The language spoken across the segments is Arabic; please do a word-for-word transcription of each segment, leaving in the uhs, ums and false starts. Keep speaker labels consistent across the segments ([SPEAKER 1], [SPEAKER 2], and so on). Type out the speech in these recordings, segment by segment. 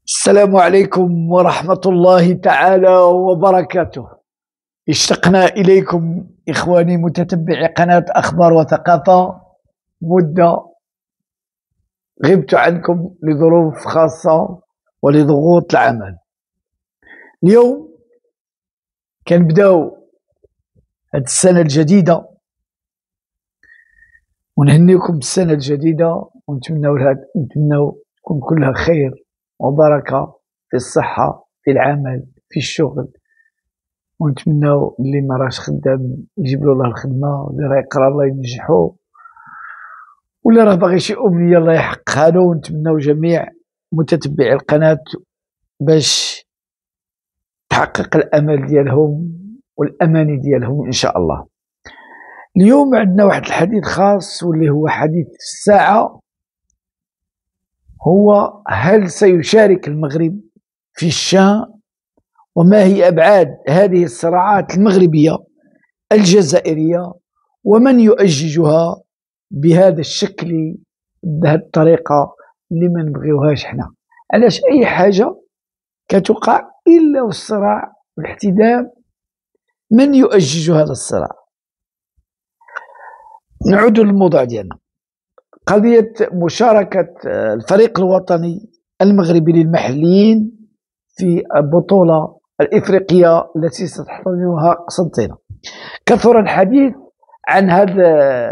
[SPEAKER 1] السلام عليكم ورحمة الله تعالى وبركاته. اشتقنا إليكم إخواني متتبعي قناة أخبار وثقافة. مدة غبت عنكم لظروف خاصة ولضغوط العمل. اليوم كنبداو هاد السنة الجديدة ونهنيكم بالسنة الجديدة ونتمناو نتمناو تكون كلها خير وبركة في الصحة، في العمل، في الشغل، ونتمناو اللي ما راش خدام يجيب له الله الخدمة، واللي راه يقرا الله ينجحو، ولا راه باغي شي أمنية الله يحققها له. ونتمناو جميع متتبعي القناة باش تحقق الأمل ديالهم والأماني ديالهم إن شاء الله. اليوم عندنا واحد الحديث خاص واللي هو حديث الساعة، هو هل سيشارك المغرب في الشام، وما هي أبعاد هذه الصراعات المغربية الجزائرية، ومن يؤججها بهذا الشكل بهذه الطريقة اللي ما نبغيوهاش حنا. علاش أي حاجة كتوقع إلا والصراع والاحتدام من يؤجج هذا الصراع؟ نعود للموضوع ديالنا. قضية مشاركة الفريق الوطني المغربي للمحليين في البطولة الإفريقية التي ستحتضنها قسنطينة. كثر الحديث عن هذا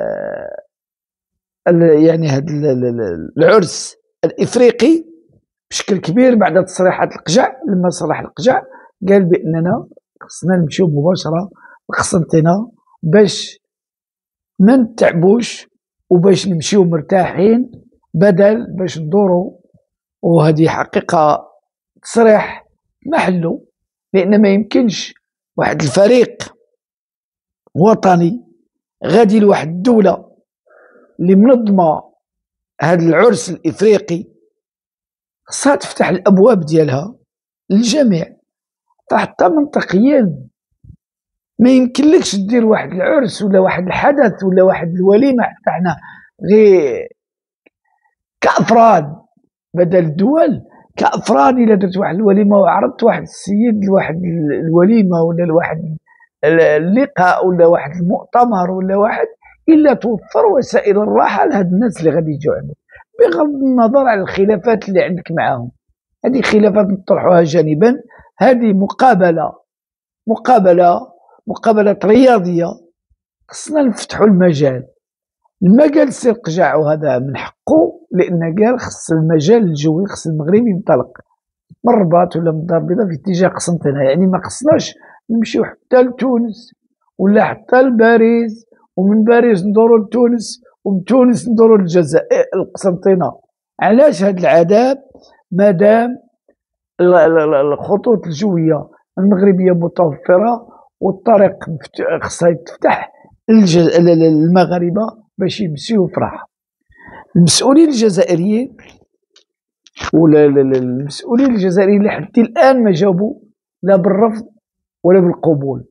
[SPEAKER 1] يعني هذا العرس الإفريقي بشكل كبير بعد تصريحات القجع. لما صرح القجع قال بأننا خصنا نمشيو مباشرة لقسنطينة باش ما نتعبوش وباش نمشيو مرتاحين بدل باش ندورو. وهذه حقيقة تصريح محلو، لأن ما يمكنش واحد الفريق وطني غادي لواحد الدولة اللي منظمة هذا العرس الإفريقي خصها تفتح الأبواب ديالها للجميع. فحتى منطقيا ما يمكنلكش دير واحد العرس ولا واحد الحدث ولا واحد الوليمة حتى حنا غير كأفراد بدل الدول كأفراد. إلا درت واحد الوليمة وعرضت واحد السيد لواحد الوليمة ولا لواحد اللقاء ولا واحد المؤتمر ولا واحد، إلا توفر وسائل الراحة لهاد الناس اللي غادي يجوا عندك، بغض النظر على الخلافات اللي عندك معاهم. هذه خلافات نطرحوها جانبا، هذه مقابلة مقابلة مقابلة رياضية خصنا نفتحوا المجال. ما قال السي القجاع وهذا من حقه، لأن قال خص المجال الجوي خص المغرب ينطلق من الرباط ولا من الدار البيضاء في اتجاه قسنطينة. يعني ما خصناش نمشيو حتى لتونس ولا حتى لباريس، ومن باريس ندورو لتونس، ومن تونس ندورو للجزائر القسنطينة. علاش هاد العذاب مادام الخطوط الجوية المغربية متوفرة والطريق خصها يتفتح للمغاربة باش يمشيو في راحة. المسؤولين الجزائريين ولا المسؤولين الجزائريين لحد الآن ما جاوبوا لا بالرفض ولا بالقبول.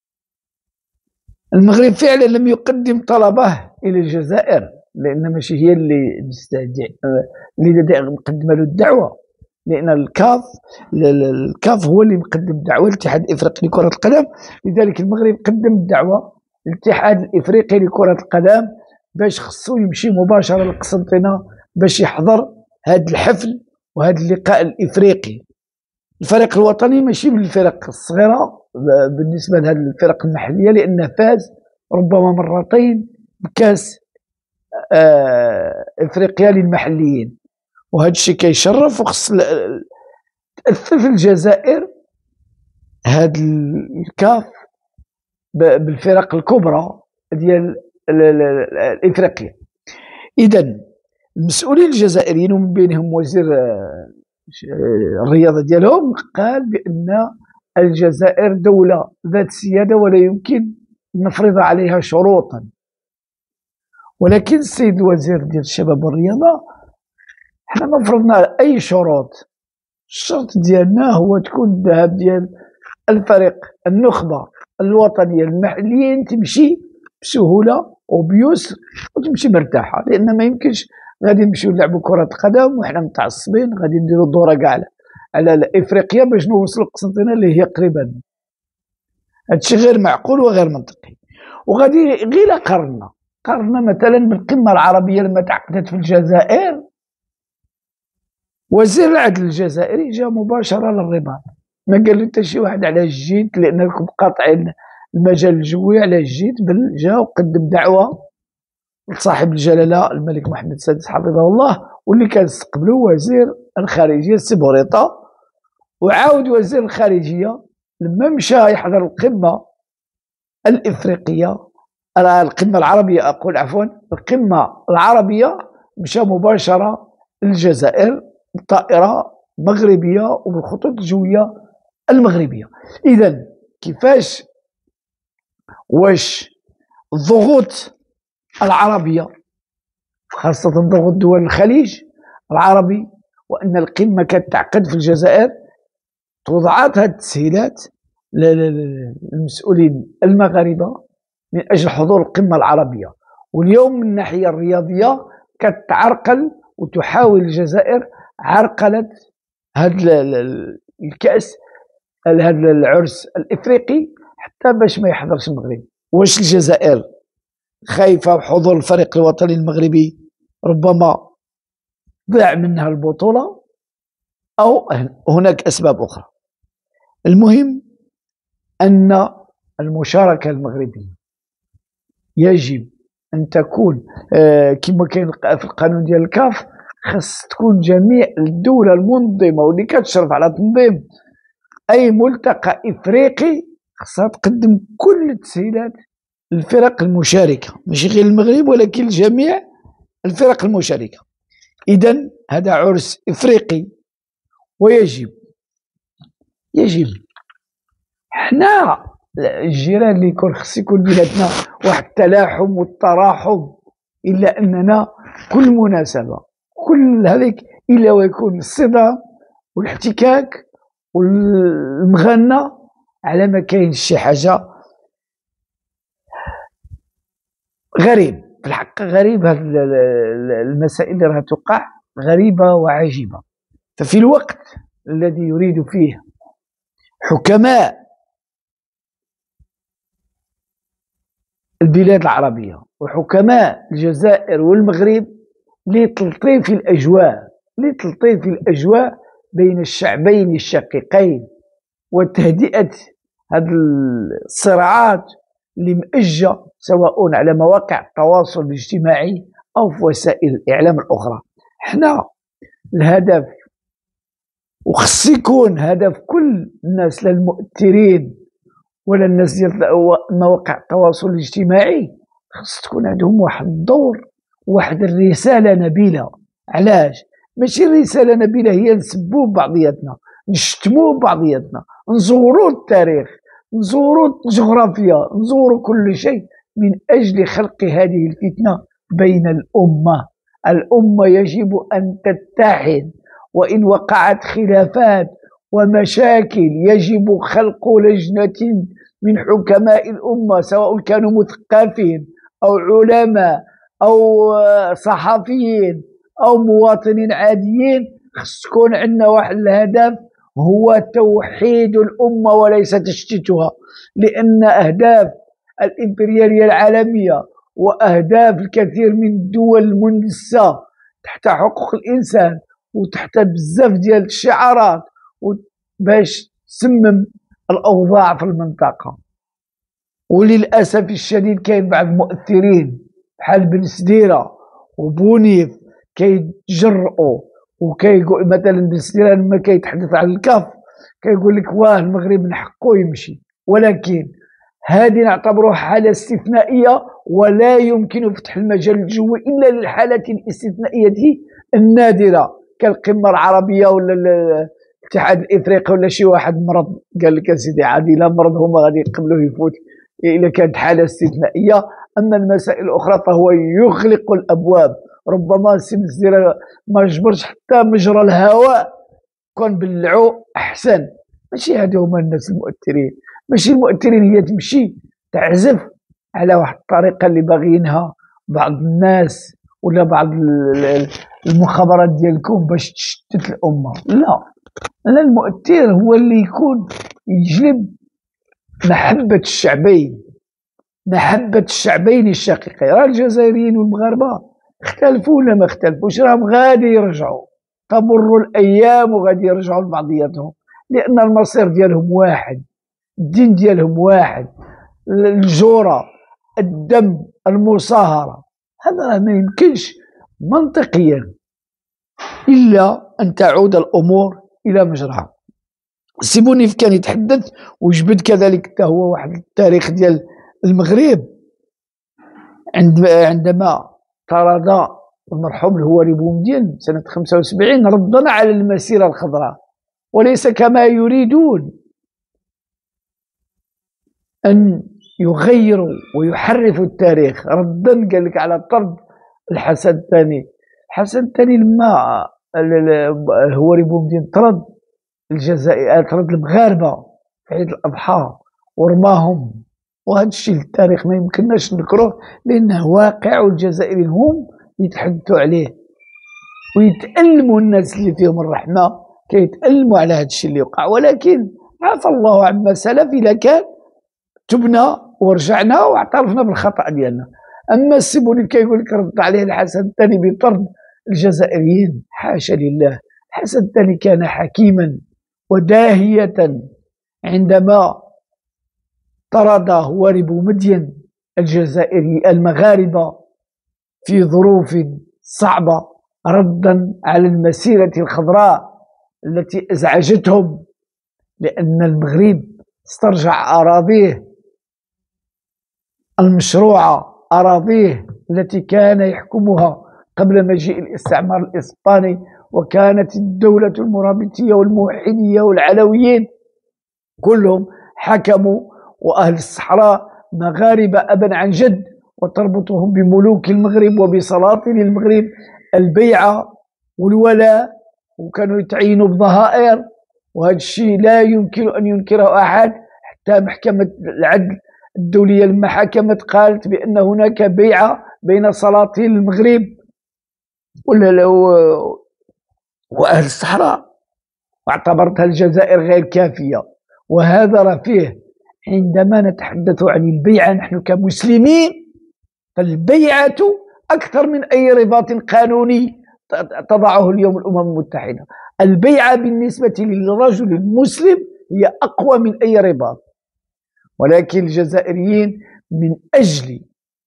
[SPEAKER 1] المغرب فعلا لم يقدم طلبه إلى الجزائر، لأن ماشي هي اللي مستدعي اللي مقدمه له الدعوة، لأن الكاف الكاف هو اللي مقدم الدعوة للاتحاد الإفريقي لكرة القدم. لذلك المغرب قدم الدعوة للاتحاد الإفريقي لكرة القدم باش خصو يمشي مباشرة لقسنطينة باش يحضر هذا الحفل وهذا اللقاء الإفريقي. الفريق الوطني ماشي من الفرق الصغيرة بالنسبة لهذه الفرق المحلية، لأنه فاز ربما مرتين بكاس آه إفريقيا للمحليين، وهذا الشيء كيشرف. وخص تأثر في الجزائر هاد الكاف بالفرق الكبرى ديال الإفريقيا. إذن المسؤولين الجزائريين ومن بينهم وزير الرياضة ديالهم قال بأن الجزائر دولة ذات سيادة ولا يمكن نفرض عليها شروطا. ولكن السيد الوزير ديال الشباب والرياضة حنا ما فرضنا أي شروط. الشرط ديالنا هو تكون الذهاب ديال الفريق النخبة الوطنية المحليين تمشي بسهولة وبيسر وتمشي مرتاحة، لأن ما يمكنش غادي نمشيو نلعبوا كرة قدم وحنا متعصبين غادي نديروا الدورة كاع على افريقيا باش نوصلوا قسنطينه اللي هي قريبه. هادشي غير معقول وغير منطقي. وغادي غير قارنا قارنا مثلا بالقمه العربيه لما تعقدت في الجزائر، وزير العدل الجزائري جا مباشره للرباط، ما قال له حتى شي واحد على جيت لانكم قاطعين المجال الجوي على جيت، بل جا وقدم دعوه لصاحب الجلاله الملك محمد السادس حفظه الله، واللي كان استقبله وزير الخارجيه سي بوريطه. وعاود وزير الخارجيه لما مشى يحضر القمه الافريقيه، القمه العربيه اقول عفوا القمه العربيه، مشى مباشره للجزائر بالطائره مغربيه وبالخطوط الجويه المغربيه. اذا كيفاش واش الضغوط العربيه خاصه ضغوط دول الخليج العربي، وان القمه كتعقد في الجزائر، توضعات هذه التسهيلات للمسؤولين المغاربه من اجل حضور القمه العربيه. واليوم من الناحيه الرياضيه كتعرقل وتحاول الجزائر عرقله هذا الكاس، هذا العرس الافريقي، حتى باش ما يحضرش المغرب. واش الجزائر خايفه بحضور الفريق الوطني المغربي ربما ضيع منها البطوله، او هناك اسباب اخرى؟ المهم ان المشاركه المغربيه يجب ان تكون آه كما كاين في القانون ديال الكاف، خاص تكون جميع الدول المنظمه واللي كتشرف على تنظيم اي ملتقى افريقي خاصها تقدم كل التسهيلات للفرق المشاركه، ماشي غير المغرب ولكن جميع الفرق المشاركه. اذا هذا عرس افريقي، ويجب يجب حنا الجيران اللي يكون خص يكون بيناتنا واحد التلاحم والتراحم، الا اننا كل مناسبه كل هذيك الا ويكون الصدام والاحتكاك والمغنى على ما كاين شي حاجه غريب. في الحق غريب هذه المسائل اللي راها توقع غريبه وعجيبه. ففي الوقت الذي يريد فيه حكماء البلاد العربية وحكماء الجزائر والمغرب لتلطيف الأجواء لتلطيف الأجواء بين الشعبين الشقيقين وتهدئة هذه الصراعات اللي مأجة سواء على مواقع التواصل الاجتماعي أو في وسائل الإعلام الأخرى. حنا الهدف وخص يكون هدف كل الناس، لا المؤثرين ولا الناس ديال مواقع التواصل الاجتماعي، خص تكون عندهم واحد الدور واحد الرساله نبيله. علاش؟ ماشي الرساله نبيله هي نسبوا بعضياتنا نشتموا بعضياتنا نزوروا التاريخ نزوروا الجغرافيا نزوروا كل شيء من اجل خلق هذه الفتنه بين الامه. الامه يجب ان تتحد، وان وقعت خلافات ومشاكل يجب خلق لجنة من حكماء الأمة سواء كانوا مثقفين أو علماء أو صحفيين أو مواطنين عاديين. خص تكون عندنا واحد الهدف هو توحيد الأمة وليس تشتيتها، لأن أهداف الإمبريالية العالمية وأهداف الكثير من الدول المندسة تحت حقوق الإنسان وتحت بزاف ديال الشعارات باش تسمم الأوضاع في المنطقة. وللأسف الشديد كاين بعض المؤثرين بحال بن سديرة وبونيف كيتجرؤوا وكيقول مثلا بن سديرة لما كيتحدث عن الكاف كيقول لك واه المغرب من حقه يمشي، ولكن هذه نعتبروها حالة استثنائية ولا يمكن فتح المجال الجوي إلا للحالة الاستثنائية النادرة كالقمة العربية ولا الاتحاد الافريقي ولا شي واحد مرض قال لك اسيدي عادي لا مرض هما غادي يقبلوه يفوت الا كانت حاله استثنائيه. اما المسائل الاخرى فهو يغلق الابواب. ربما سي مسديره ما جبرش حتى مجرى الهواء كون بلعو احسن. ماشي هادو هما الناس المؤثرين، ماشي المؤثرين هي تمشي تعزف على واحد الطريقه اللي باغيينها بعض الناس ولا بعض المخابرات ديالكم باش تشتت الامه. لا، أنا المؤثر هو اللي يكون يجلب محبة الشعبين، محبة الشعبين الشقيقين. راه الجزائريين والمغاربة اختلفوا ولا ما اختلفوش، راهم غادي يرجعوا، تمر الأيام وغادي يرجعوا لبعضياتهم، لأن المصير ديالهم واحد، الدين ديالهم واحد، الجورة، الدم، المصاهرة. هذا راه ما يمكنش منطقيا إلا أن تعود الأمور إلى مجراها. سي بونيف كان يتحدث وجبد كذلك حتى هو واحد التاريخ ديال المغرب عندما طرد المرحوم الهواري بومدين سنة خمسة وسبعين ردا على المسيرة الخضراء، وليس كما يريدون أن يغيروا ويحرفوا التاريخ. ردا قال لك على طرد الحسن الثاني. الحسن الثاني لما الهواري بومدين طرد الجزائر، طرد المغاربة في عيد الأضحى ورماهم، وهذا الشيء التاريخ ما يمكنناش نذكروه لأنه واقع، والجزائريين هم يتحدثوا عليه ويتألموا. الناس اللي فيهم الرحمة كيتألموا على هذا الشيء اللي وقع، ولكن عفى الله عما سلف إذا كان تبنا ورجعنا واعترفنا بالخطأ ديالنا. أما السيبوني كيقول لك رد عليه الحسن الثاني بطرد الجزائريين، حاشا لله. الحسن الثاني كان حكيما وداهية عندما طرد هواري بومدين الجزائري المغاربة في ظروف صعبة، ردا على المسيرة الخضراء التي أزعجتهم، لأن المغرب استرجع أراضيه المشروعة، أراضيه التي كان يحكمها قبل مجيء الاستعمار الإسباني، وكانت الدولة المرابطية والموحدية والعلويين كلهم حكموا، وأهل الصحراء مغاربة أبا عن جد، وتربطهم بملوك المغرب وبسلاطين المغرب البيعة والولاء، وكانوا يتعينوا بظهائر، وهذا الشيء لا يمكن أن ينكره أحد. حتى محكمة العدل الدولية لما حكمت قالت بأن هناك بيعة بين سلاطين المغرب وأهل الصحراء، واعتبرتها الجزائر غير كافية. وهذا رفيه. عندما نتحدث عن البيعة نحن كمسلمين، فالبيعة أكثر من أي رباط قانوني تضعه اليوم الأمم المتحدة. البيعة بالنسبة للرجل المسلم هي أقوى من أي رباط. ولكن الجزائريين من أجل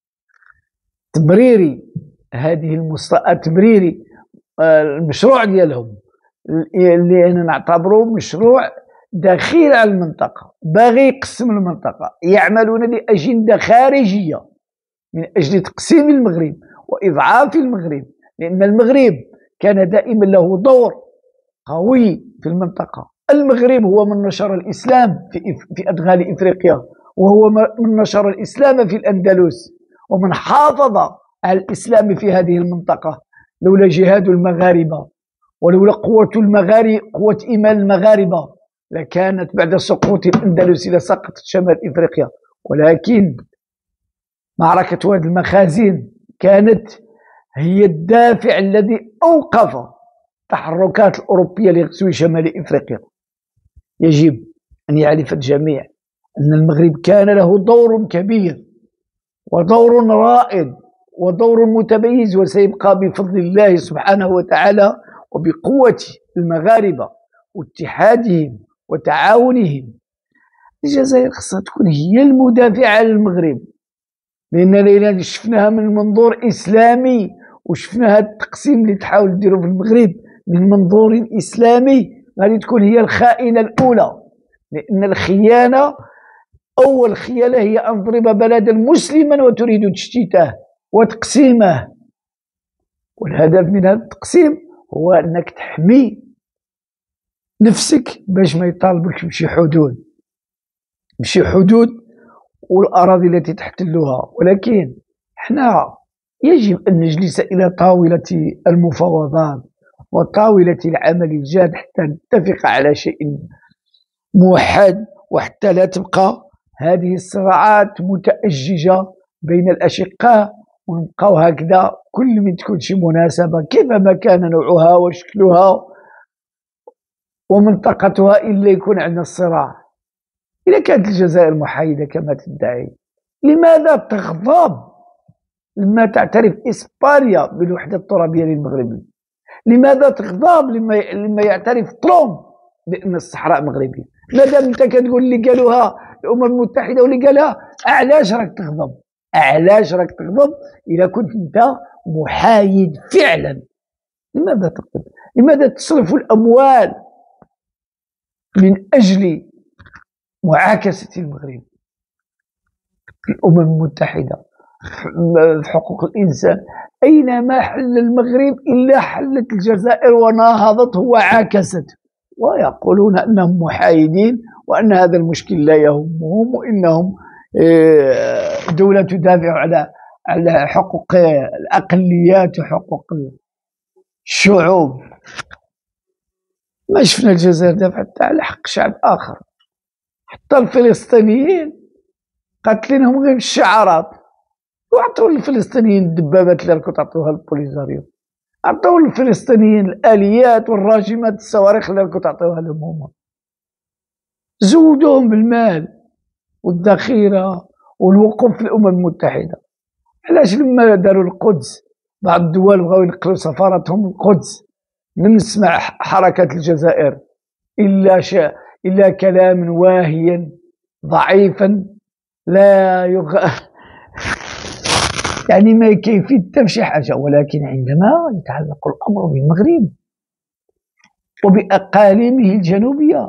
[SPEAKER 1] تبرير هذه المصطلحات، تبرير المشروع ديالهم اللي أنا نعتبره مشروع دخيل على المنطقة، باغي يقسم المنطقة، يعملون لأجندة خارجية من أجل تقسيم المغرب وإضعاف المغرب، لأن المغرب كان دائما له دور قوي في المنطقة. المغرب هو من نشر الإسلام في في أدغال إفريقيا، وهو من نشر الإسلام في الأندلس، ومن حافظ على الإسلام في هذه المنطقة. لولا جهاد المغاربة ولولا قوة المغاربة، قوة إيمان المغاربة، لكانت بعد سقوط الأندلس لسقطت شمال إفريقيا. ولكن معركة وادي المخازن كانت هي الدافع الذي أوقف التحركات الأوروبية لغزو شمال إفريقيا. يجب أن يعرف الجميع أن المغرب كان له دور كبير ودور رائد ودور متميز، وسيبقى بفضل الله سبحانه وتعالى وبقوة المغاربة واتحادهم وتعاونهم. الجزائر خصها تكون هي المدافعة على المغرب، لأننا شفناها من منظور إسلامي، وشفنا هذا التقسيم اللي تحاول ديروا في المغرب من منظور إسلامي، غادي تكون هي الخائنة الأولى. لأن الخيانة، أول خيانة هي أن تضرب بلدا مسلما وتريد تشتيته وتقسيمه، والهدف من هذا التقسيم هو أنك تحمي نفسك باش ما يطالبك بشي حدود بشي حدود والأراضي التي تحتلها. ولكن احنا يجب أن نجلس إلى طاولة المفاوضات وطاولة العمل الجاد حتى نتفق على شيء موحد، وحتى لا تبقى هذه الصراعات متأججة بين الأشقاء، ونبقاو هكذا كل من تكون شي مناسبة كيفما كان نوعها وشكلها ومنطقتها إلا يكون عندنا الصراع. إذا كانت الجزائر محايدة كما تدعي، لماذا تغضب لما تعترف إسبانيا بالوحدة الترابية للمغرب؟ لماذا تغضب لما لما يعترف ترامب بأن الصحراء مغربية؟ مادام أنت كتقول اللي قالوها الأمم المتحدة واللي قالها، علاش راك تغضب؟ علاش راك تغضب إذا كنت أنت محايد فعلا؟ لماذا تغضب؟ لماذا تصرف الأموال من أجل معاكسة المغرب في الأمم المتحدة في حقوق الإنسان؟ أينما حل المغرب إلا حلت الجزائر وناهضته وعاكسته، ويقولون أنهم محايدين وأن هذا المشكل لا يهمهم، وإنهم دولة تدافع على على حقوق الأقليات وحقوق الشعوب. ما شفنا الجزائر دافعت على حق شعب آخر. حتى الفلسطينيين قاتلينهم غير بالشعارات، وعطوا للفلسطينيين الدبابات اللي راكم تعطوها للبوليزاريو، عطوا للفلسطينيين الآليات والراجمات الصواريخ اللي راكم تعطوها لهم هما، زودوهم بالمال والذخيرة والوقوف في الأمم المتحدة. علاش لما داروا القدس بعض الدول بغاو ينقلوا سفارتهم القدس لم نسمع حركة الجزائر إلا شيء إلا كلام واهيا ضعيفا لا يغ... يعني ما كيفية تمشي حاجة. ولكن عندما يتعلق الأمر بالمغرب وبأقاليمه الجنوبية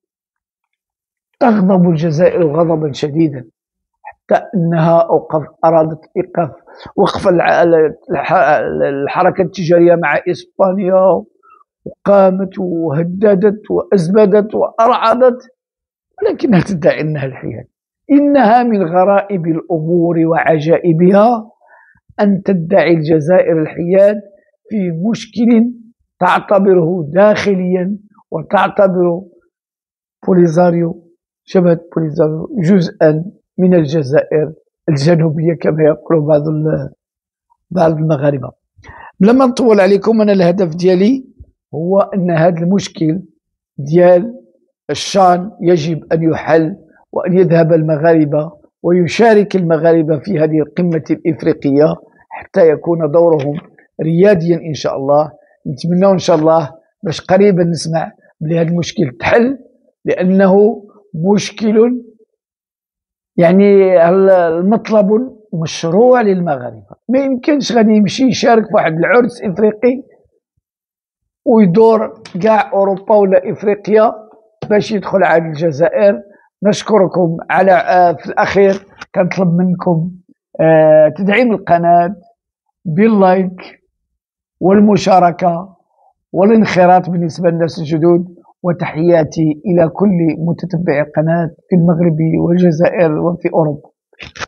[SPEAKER 1] تغضب الجزائر غضبا شديدا، حتى أنها أوقف أرادت إيقاف وقف الحركة التجارية مع إسبانيا، وقامت وهددت وأزبدت وأرعدت، ولكنها تدعي أنها الحياد. إنها من غرائب الأمور وعجائبها أن تدعي الجزائر الحياد في مشكل تعتبره داخليا، وتعتبر بوليزاريو شبه بوليزاريو جزءا من الجزائر الجنوبية كما يقول بعض بعض المغاربة. لما نطول عليكم، أنا الهدف ديالي هو أن هذا المشكل ديال الشان يجب أن يحل، وأن يذهب المغاربة ويشارك المغاربة في هذه القمة الإفريقية حتى يكون دورهم رياديا إن شاء الله. نتمنى إن شاء الله باش قريبا نسمع بلي هذا المشكل تحل، لأنه مشكل يعني المطلب مشروع للمغاربة. ما يمكنش غادي يمشي يشارك في واحد العرس إفريقي ويدور كاع أوروبا ولا إفريقيا باش يدخل على الجزائر. نشكركم على آه في الأخير كنطلب منكم آه تدعيم القناة باللايك والمشاركة والانخراط بالنسبة للناس الجدد. وتحياتي إلى كل متتبعي قناة في المغرب والجزائر وفي أوروبا.